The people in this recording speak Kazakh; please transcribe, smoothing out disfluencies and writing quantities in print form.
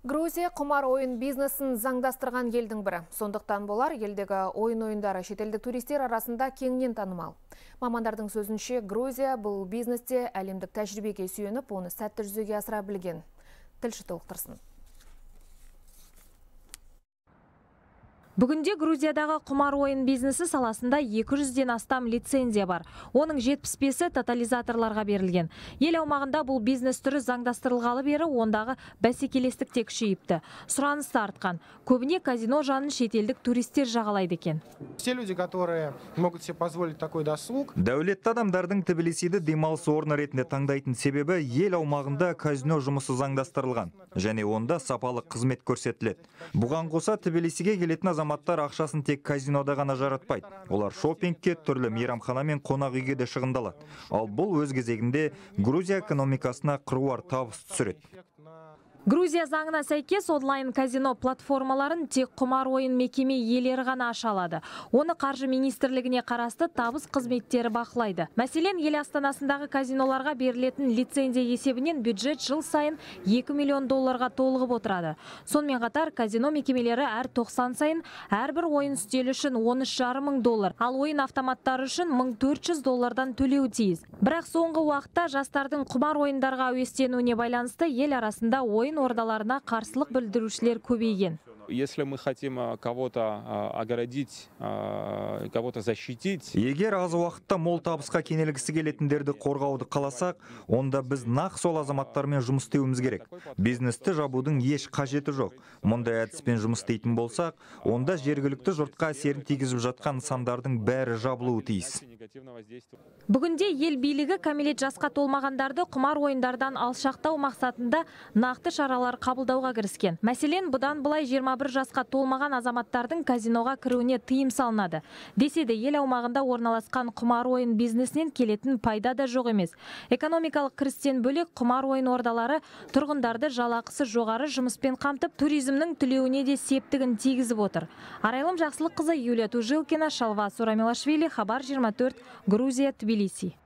Грузия құмар ойын бизнесін заңдастырған елдің бірі. Сондықтан болар елдегі ойындары шетелдік туристер арасында кеңінен танымал. Мамандардың сөзінше, Грузия бұл бизнесте әлемдік тәжірибеге сүйеніп, оны сәтті жүзеге асыра білген. Тілші толықтырсын. Бүгінде Грузиядағы құмар ойын бизнесі саласында 200-ден астам лицензия бар. Оның 75-і тотализаторларға берілген. Ел аумағында бұл бизнес түрі заңдастырылғалы бері ондағы бәсекелестік те күшейіпті. Сұраныс артқан. Көбіне казино жанын шетелдік туристер жағалайды екен. Все люди, которые могут себе позволить такой досуг. Дәулетті адамдардың Тбилисиді демалыс орны ретінде таңдайтын себебі ел аумағында казино жұмысы заңдастырылған. Және онда сапалы қызмет көрсетіледі. Бұған қоса Тбилисиге келетін азаматтар ақшасын тек казинода ғана жаратпайды. Олар шопингке, түрлі мейрамхана мен қонақ үйге де шығындалады. Ал бұл өз кезегінде Грузия экономикасына қыруар табыс түсіреді. Грузия заңына сәйкес онлайн казино платформаларын тек құмар ойын мекеме иелері ғана аша алады. Оны қаржы министрлігіне қарасты табыс қызметтері бақылайды. Мәселен, ел астанасындағы казиноларға берілетін лицензия есебінен бюджет жыл сайын 2 миллион долларға толығып отырады. Сонымен қатар казино мекемелері әр 90 сайын әрбір ойын үстелі үшін 13,5 мың доллар, ал ойын автоматтары үшін 1400 доллардан төлеуі тиіс. Бірақ соңғы уақытта жастардың құмар ойындарға әуестенуіне байланысты ел арасында ойын ордаларына қарсылық білдірушілер көбейген. Если мы хотим кого-то оградить, кого-то защитить. Егер аз уақытта мол табысқа кенелгісі келетіндерді қорғауды қаласақ, онда біз нақ сол азаматтармен жұмыс істеуіміз керек. Бизнесті жабудың еш қажеті жоқ. Мұндай әдіспен жұмыс істейтін болсақ, онда жергілікті жұртқа әсерін тигізіп жатқан нысандардың бәрі жабылуы тиіс. Бүгінде ел билігі кәмелет жасқа толмағандарды құмар ойындардан алшақтау мақсатында нақты шаралар қабылдауға кіріскен. Мәселен, бұдан былай 21 жасқа толмаған азаматтардың казиноға кіруіне тыйым салынады. Десе де ел аумағында орналасқан құмар ойын бизнесінен келетін пайда да жоқ емес. Экономикалық кірістен бөлек құмар ойын ордалары тұрғындарды жалақысы жоғары жұмыспен қамтып, туризмнің түлеуіне де септігін тигізіп отыр. Арайлым Жақсылыққызы, Юлия Тужилкина, Шалва Сурамилашвили, Хабар 24, Грузия, Тбилиси.